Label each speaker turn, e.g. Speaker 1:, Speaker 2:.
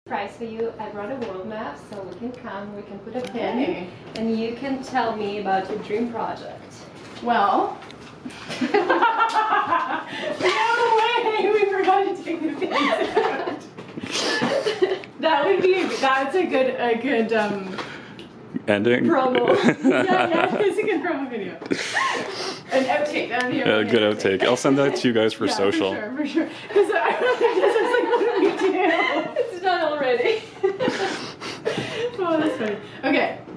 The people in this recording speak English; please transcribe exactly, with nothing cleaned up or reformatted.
Speaker 1: Prize for you. I brought a world map, so we can come, we can put a pin,
Speaker 2: Okay.
Speaker 1: and you can tell me about your dream project.
Speaker 2: Well, no way! We forgot to take the pins out. That would be. That's a good. A good. Um,
Speaker 3: Ending.
Speaker 2: Promo. yeah, yeah, it's a good promo video. An outtake. That'd be a
Speaker 3: Yeah,
Speaker 2: really
Speaker 3: good outtake. I'll send that to you guys for
Speaker 2: yeah,
Speaker 3: social.
Speaker 2: For sure, for sure. Because I, I was like, what do we do?
Speaker 1: It's done already.
Speaker 2: Oh, that's funny. Okay.